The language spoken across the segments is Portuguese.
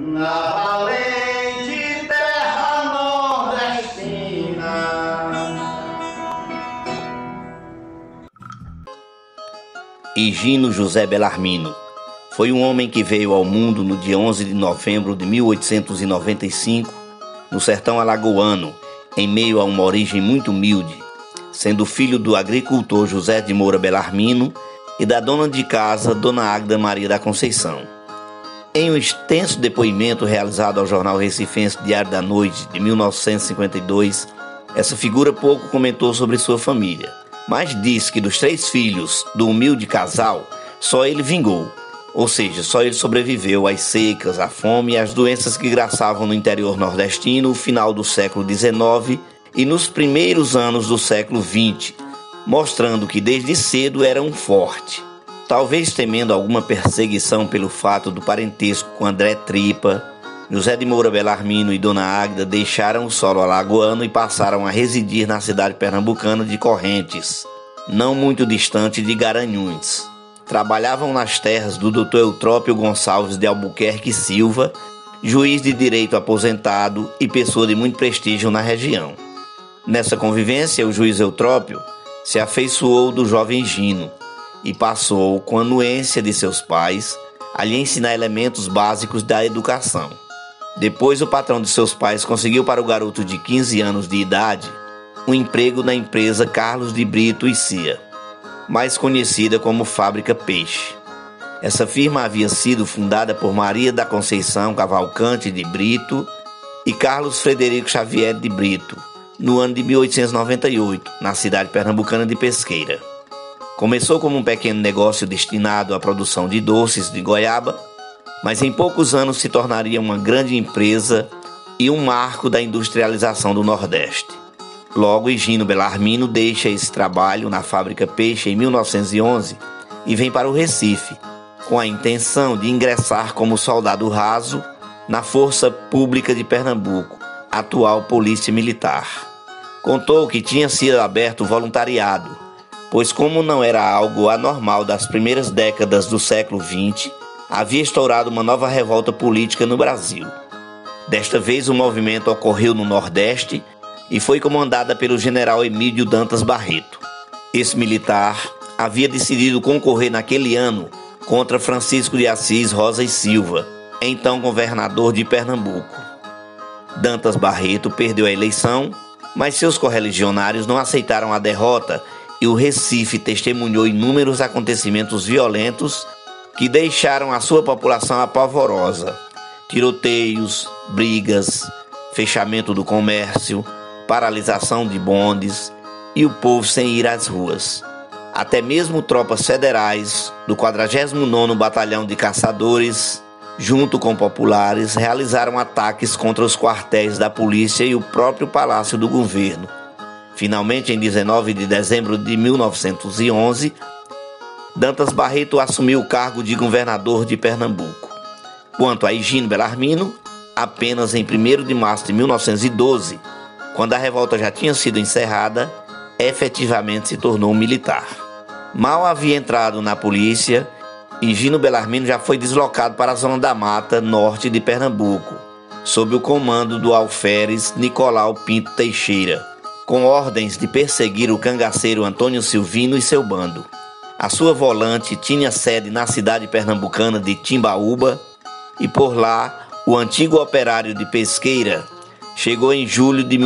na valente terra nordestina. Higino José Bellarmino foi um homem que veio ao mundo no dia 11 de novembro de 1895, no sertão alagoano, em meio a uma origem muito humilde, sendo filho do agricultor José de Moura Bellarmino e da dona de casa, Dona Águeda Maria da Conceição. Em um extenso depoimento realizado ao jornal recifense Diário da Noite, de 1952, essa figura pouco comentou sobre sua família, mas disse que dos 3 filhos do humilde casal, só ele vingou, ou seja, só ele sobreviveu às secas, à fome e às doenças que graçavam no interior nordestino no final do século XIX e nos primeiros anos do século XX, mostrando que desde cedo era um forte. Talvez temendo alguma perseguição pelo fato do parentesco com André Tripa, José de Moura Bellarmino e Dona Águeda deixaram o solo alagoano e passaram a residir na cidade pernambucana de Correntes, não muito distante de Garanhuns. Trabalhavam nas terras do Dr. Eutrópio Gonçalves de Albuquerque Silva, juiz de direito aposentado e pessoa de muito prestígio na região. Nessa convivência, o juiz Eutrópio se afeiçoou do jovem Higino e passou, com a anuência de seus pais, a lhe ensinar elementos básicos da educação. Depois, o patrão de seus pais conseguiu para o garoto de 15 anos de idade um emprego na empresa Carlos de Brito e Cia, mais conhecida como Fábrica Peixe. Essa firma havia sido fundada por Maria da Conceição Cavalcante de Brito e Carlos Frederico Xavier de Brito, no ano de 1898, na cidade pernambucana de Pesqueira. Começou como um pequeno negócio destinado à produção de doces de goiaba, mas em poucos anos se tornaria uma grande empresa e um marco da industrialização do Nordeste. Logo, Higino Bellarmino deixa esse trabalho na Fábrica Peixe em 1911 e vem para o Recife, com a intenção de ingressar como soldado raso na Força Pública de Pernambuco, atual Polícia Militar. Contou que tinha sido aberto voluntariado, pois como não era algo anormal das primeiras décadas do século XX, havia estourado uma nova revolta política no Brasil. Desta vez o movimento ocorreu no Nordeste e foi comandada pelo general Emílio Dantas Barreto. Esse militar havia decidido concorrer naquele ano contra Francisco de Assis Rosa e Silva, então governador de Pernambuco. Dantas Barreto perdeu a eleição, mas seus correligionários não aceitaram a derrota e o Recife testemunhou inúmeros acontecimentos violentos que deixaram a sua população apavorosa. Tiroteios, brigas, fechamento do comércio, paralisação de bondes e o povo sem ir às ruas. Até mesmo tropas federais do 49º Batalhão de Caçadores, junto com populares, realizaram ataques contra os quartéis da polícia e o próprio Palácio do Governo. Finalmente, em 19 de dezembro de 1911, Dantas Barreto assumiu o cargo de governador de Pernambuco. Quanto a Higino Bellarmino, apenas em 1º de março de 1912, quando a revolta já tinha sido encerrada, efetivamente se tornou um militar. Mal havia entrado na polícia, Higino Bellarmino já foi deslocado para a zona da Mata Norte de Pernambuco, sob o comando do alferes Nicolau Pinto Teixeira, com ordens de perseguir o cangaceiro Antônio Silvino e seu bando. A sua volante tinha sede na cidade pernambucana de Timbaúba e por lá o antigo operário de Pesqueira chegou em julho de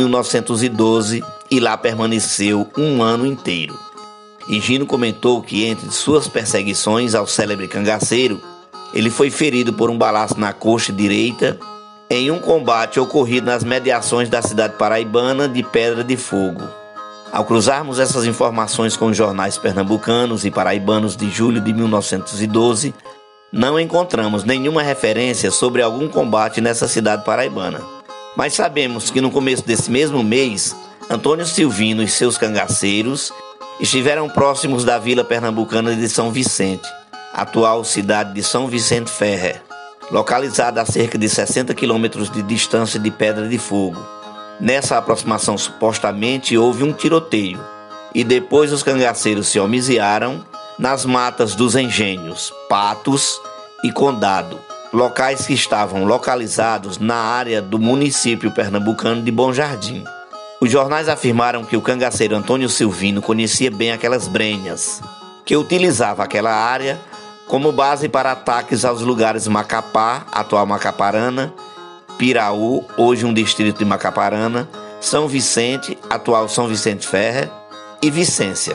1912 e lá permaneceu um ano inteiro. Higino comentou que entre suas perseguições ao célebre cangaceiro, ele foi ferido por um balaço na coxa direita em um combate ocorrido nas mediações da cidade paraibana de Pedra de Fogo. Ao cruzarmos essas informações com os jornais pernambucanos e paraibanos de julho de 1912, não encontramos nenhuma referência sobre algum combate nessa cidade paraibana. Mas sabemos que no começo desse mesmo mês, Antônio Silvino e seus cangaceiros estiveram próximos da vila pernambucana de São Vicente, atual cidade de São Vicente Ferrer, localizada a cerca de 60 quilômetros de distância de Pedra de Fogo. Nessa aproximação, supostamente, houve um tiroteio, e depois os cangaceiros se homiziaram nas matas dos engenhos, Patos e Condado, locais que estavam localizados na área do município pernambucano de Bom Jardim. Os jornais afirmaram que o cangaceiro Antônio Silvino conhecia bem aquelas brenhas, que utilizava aquela área como base para ataques aos lugares Macapá, atual Macaparana, Piraú, hoje um distrito de Macaparana, São Vicente, atual São Vicente Ferre, e Vicência.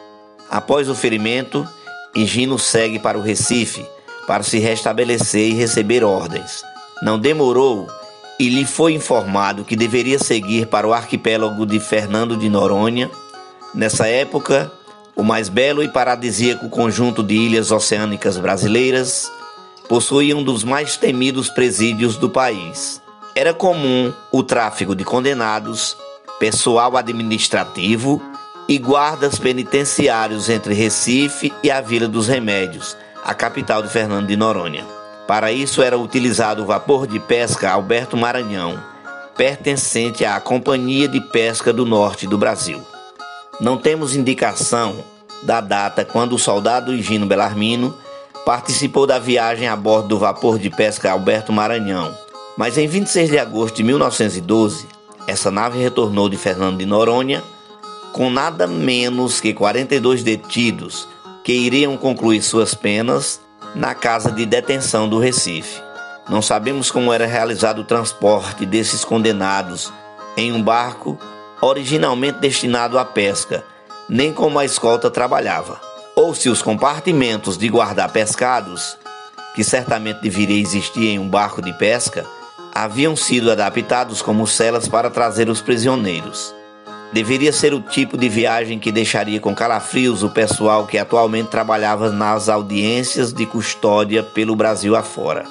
Após o ferimento, Higino segue para o Recife para se restabelecer e receber ordens. Não demorou e lhe foi informado que deveria seguir para o arquipélago de Fernando de Noronha. Nessa época, o mais belo e paradisíaco conjunto de ilhas oceânicas brasileiras possuía um dos mais temidos presídios do país. Era comum o tráfico de condenados, pessoal administrativo e guardas penitenciários entre Recife e a Vila dos Remédios, a capital de Fernando de Noronha. Para isso era utilizado o vapor de pesca Alberto Maranhão, pertencente à Companhia de Pesca do Norte do Brasil. Não temos indicação da data quando o soldado Higino Belarmino participou da viagem a bordo do vapor de pesca Alberto Maranhão, mas em 26 de agosto de 1912, essa nave retornou de Fernando de Noronha com nada menos que 42 detidos que iriam concluir suas penas na casa de detenção do Recife. Não sabemos como era realizado o transporte desses condenados em um barco originalmente destinado à pesca, nem como a escolta trabalhava, ou se os compartimentos de guardar pescados, que certamente deveria existir em um barco de pesca, haviam sido adaptados como celas para trazer os prisioneiros. Deveria ser o tipo de viagem que deixaria com calafrios o pessoal que atualmente trabalhava nas audiências de custódia pelo Brasil afora.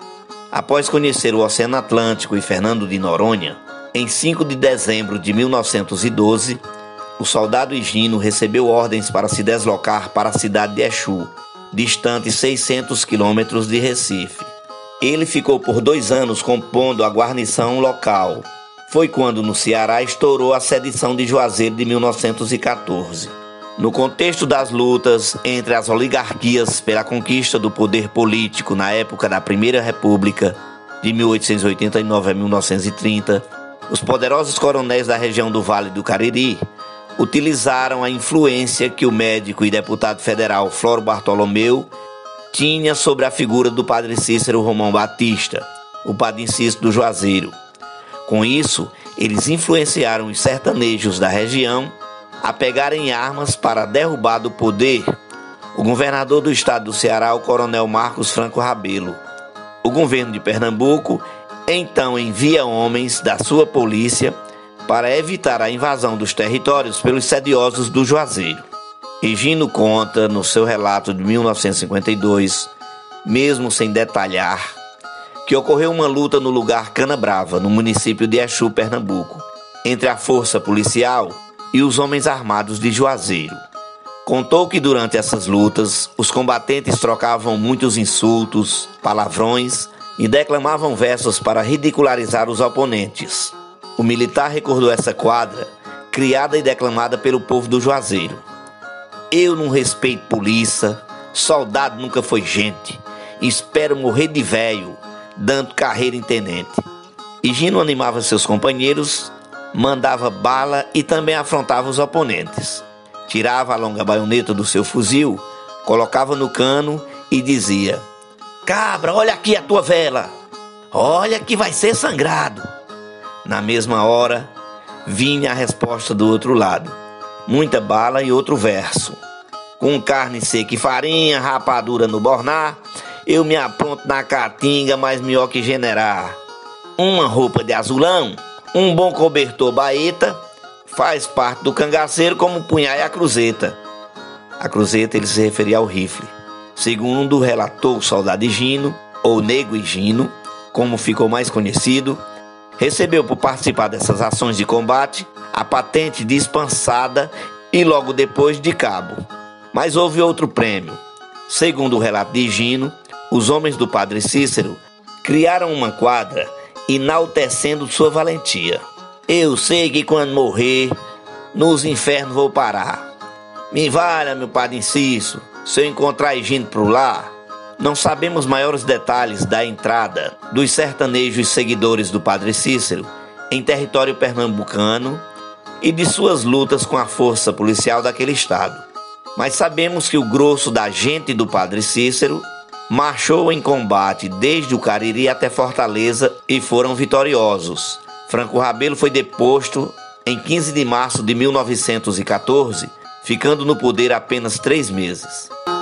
Após conhecer o Oceano Atlântico e Fernando de Noronha, em 5 de dezembro de 1912, o soldado Higino recebeu ordens para se deslocar para a cidade de Exu, distante 600 quilômetros de Recife. Ele ficou por 2 anos compondo a guarnição local. Foi quando no Ceará estourou a sedição de Juazeiro de 1914. No contexto das lutas entre as oligarquias pela conquista do poder político na época da Primeira República, de 1889 a 1930, os poderosos coronéis da região do Vale do Cariri utilizaram a influência que o médico e deputado federal Floro Bartolomeu tinha sobre a figura do padre Cícero Romão Batista, o padre Cícero do Juazeiro. Com isso, eles influenciaram os sertanejos da região a pegarem armas para derrubar do poder o governador do estado do Ceará, o coronel Marcos Franco Rabelo. O governo de Pernambuco então envia homens da sua polícia para evitar a invasão dos territórios pelos sediosos do Juazeiro. Higino conta no seu relato de 1952, mesmo sem detalhar, que ocorreu uma luta no lugar Canabrava, no município de Exu, Pernambuco, entre a força policial e os homens armados de Juazeiro. Contou que durante essas lutas, os combatentes trocavam muitos insultos, palavrões e declamavam versos para ridicularizar os oponentes. O militar recordou essa quadra, criada e declamada pelo povo do Juazeiro. Eu não respeito polícia, soldado nunca foi gente, espero morrer de velho, dando carreira em tenente. Higino animava seus companheiros, mandava bala e também afrontava os oponentes. Tirava a longa baioneta do seu fuzil, colocava no cano e dizia: "Cabra, olha aqui a tua vela, olha que vai ser sangrado." Na mesma hora, vinha a resposta do outro lado: muita bala e outro verso. Com carne seca e farinha, rapadura no bornar, eu me apronto na caatinga, mais melhor que generar. Uma roupa de azulão, um bom cobertor baeta, faz parte do cangaceiro como o punhal e a cruzeta. A cruzeta ele se referia ao rifle. Segundo relatou o soldado Higino, ou Nego Higino, como ficou mais conhecido, recebeu por participar dessas ações de combate a patente de espançada e logo depois de cabo. Mas houve outro prêmio. Segundo o relato de Higino, os homens do padre Cícero criaram uma quadra enaltecendo sua valentia. Eu sei que quando morrer, nos infernos vou parar. Me valha, meu padre Cícero, se eu encontrar Higino por lá, Não sabemos maiores detalhes da entrada dos sertanejos seguidores do Padre Cícero em território pernambucano e de suas lutas com a força policial daquele estado. Mas sabemos que o grosso da gente do Padre Cícero marchou em combate desde o Cariri até Fortaleza e foram vitoriosos. Franco Ravelo foi deposto em 15 de março de 1914, ficando no poder apenas 3 meses.